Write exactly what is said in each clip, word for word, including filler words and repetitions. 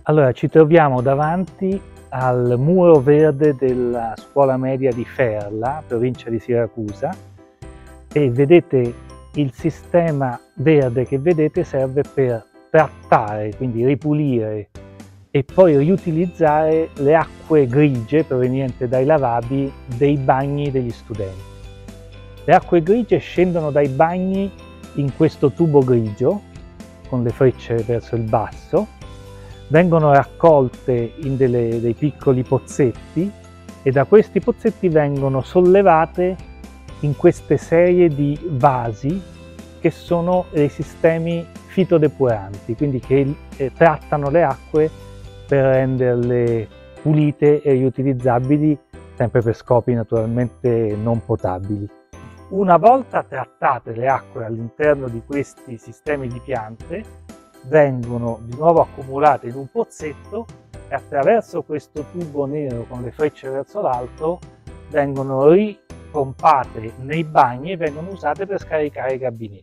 Allora, ci troviamo davanti al muro verde della scuola media di Ferla, provincia di Siracusa, e vedete il sistema verde che vedete serve per trattare, quindi ripulire e poi riutilizzare le acque grigie provenienti dai lavabili dei bagni degli studenti. Le acque grigie scendono dai bagni in questo tubo grigio con le frecce verso il basso, vengono raccolte in delle, dei piccoli pozzetti e da questi pozzetti vengono sollevate in queste serie di vasi che sono dei sistemi fitodepuranti, quindi che eh, trattano le acque per renderle pulite e riutilizzabili, sempre per scopi naturalmente non potabili. Una volta trattate le acque all'interno di questi sistemi di piante, vengono di nuovo accumulate in un pozzetto e attraverso questo tubo nero con le frecce verso l'alto vengono ripompate nei bagni e vengono usate per scaricare i gabinetti.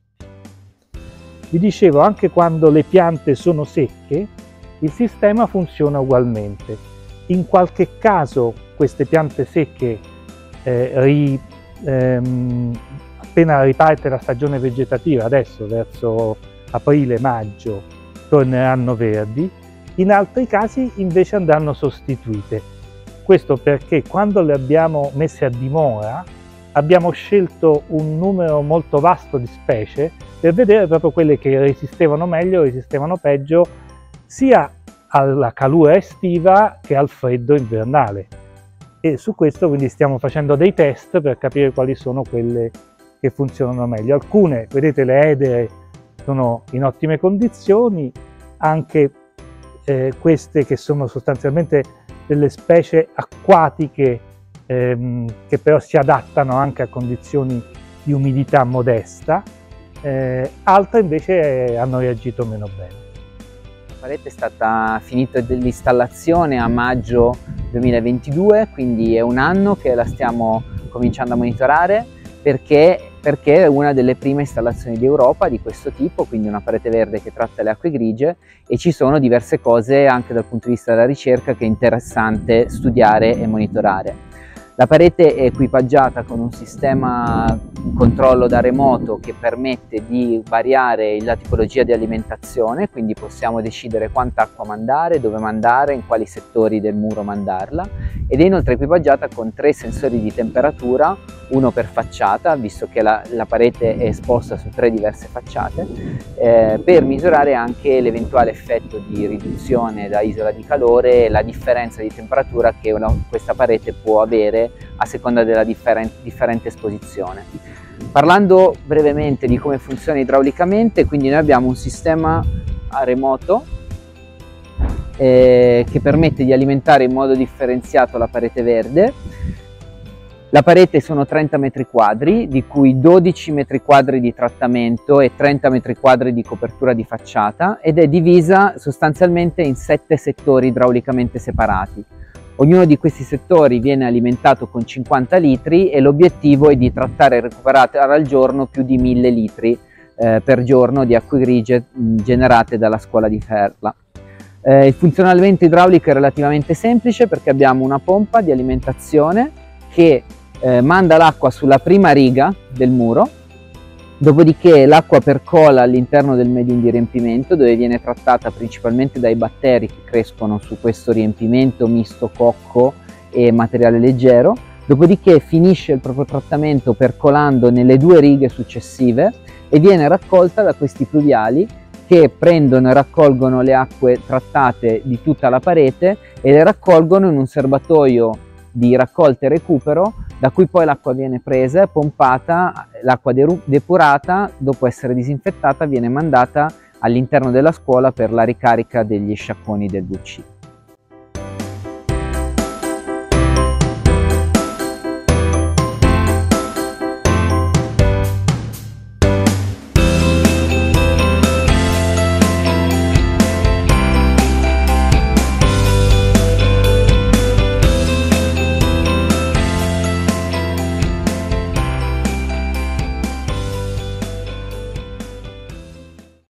Vi dicevo, anche quando le piante sono secche, il sistema funziona ugualmente. In qualche caso queste piante secche, eh, ri, ehm, appena riparte la stagione vegetativa, adesso verso aprile-maggio, torneranno verdi, in altri casi invece andranno sostituite. Questo perché quando le abbiamo messe a dimora abbiamo scelto un numero molto vasto di specie per vedere proprio quelle che resistevano meglio o resistevano peggio sia alla calura estiva che al freddo invernale. E su questo quindi stiamo facendo dei test per capire quali sono quelle che funzionano meglio. Alcune, vedete, le edere sono in ottime condizioni, anche eh, queste che sono sostanzialmente delle specie acquatiche ehm, che però si adattano anche a condizioni di umidità modesta, eh, altre invece eh, hanno reagito meno bene. La parete è stata finita dell'installazione a maggio duemilaventidue, quindi è un anno che la stiamo cominciando a monitorare perché, perché è una delle prime installazioni d'Europa di questo tipo, quindi una parete verde che tratta le acque grigie, e ci sono diverse cose anche dal punto di vista della ricerca che è interessante studiare e monitorare. La parete è equipaggiata con un sistema di controllo da remoto che permette di variare la tipologia di alimentazione, quindi possiamo decidere quanta acqua mandare, dove mandare, in quali settori del muro mandarla, ed è inoltre equipaggiata con tre sensori di temperatura, uno per facciata, visto che la, la parete è esposta su tre diverse facciate, eh, per misurare anche l'eventuale effetto di riduzione da isola di calore e la differenza di temperatura che una, questa parete può avere a seconda della differen differente esposizione. Parlando brevemente di come funziona idraulicamente, quindi noi abbiamo un sistema a remoto eh, che permette di alimentare in modo differenziato la parete verde. La parete sono trenta metri quadri, di cui dodici metri quadri di trattamento e trenta metri quadri di copertura di facciata, ed è divisa sostanzialmente in sette settori idraulicamente separati. Ognuno di questi settori viene alimentato con cinquanta litri e l'obiettivo è di trattare e recuperare al giorno più di mille litri eh, per giorno di acque grigie mh, generate dalla scuola di Ferla. Eh, il funzionamento idraulico è relativamente semplice perché abbiamo una pompa di alimentazione che eh, manda l'acqua sulla prima riga del muro, dopodiché l'acqua percola all'interno del medium di riempimento, dove viene trattata principalmente dai batteri che crescono su questo riempimento misto cocco e materiale leggero, dopodiché finisce il proprio trattamento percolando nelle due righe successive e viene raccolta da questi pluviali che prendono e raccolgono le acque trattate di tutta la parete e le raccolgono in un serbatoio di raccolta e recupero, da cui poi l'acqua viene presa e pompata, l'acqua depurata, dopo essere disinfettata, viene mandata all'interno della scuola per la ricarica degli sciacquoni del V C.